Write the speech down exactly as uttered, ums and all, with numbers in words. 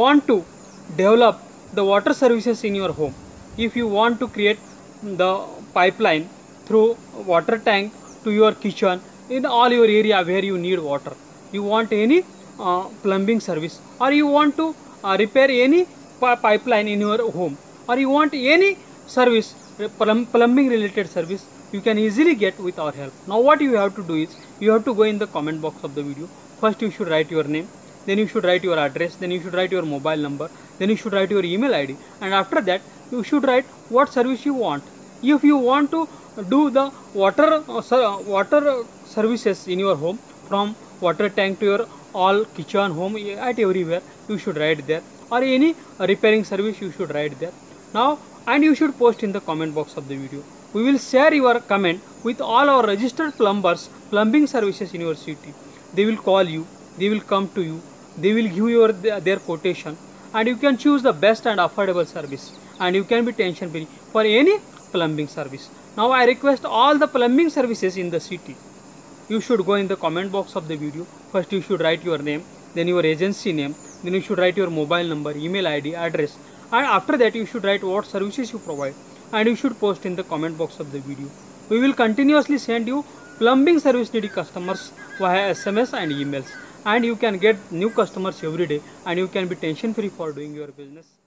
want to develop the water services in your home, if you want to create the pipeline through water tank to your kitchen in all your area where you need water, you want any uh, plumbing service, or you want to uh, repair any pipeline in your home, or you want any service, plum plumbing related service, you can easily get with our help. Now what you have to do is, you have to go in the comment box of the video. First you should write your name, then you should write your address, then you should write your mobile number, then you should write your email I D, and after that you should write what service you want. If you want to do the water uh, water services in your home, from water tank to your all kitchen, home, at everywhere, you should write there, or any repairing service you should write there. Now, and you should post in the comment box of the video. We will share your comment with all our registered plumbers, plumbing services in your city. They will call you, they will come to you, they will give you their, their quotation, and you can choose the best and affordable service, and you can be tension free for any plumbing service. Now I request all the plumbing services in the city, you should go in the comment box of the video. First you should write your name, then your agency name, then you should write your mobile number, email I D, address, and after that you should write what services you provide, and you should post in the comment box of the video. We will continuously send you plumbing service needy customers via S M S and emails, and you can get new customers every day, and you can be tension free for doing your business.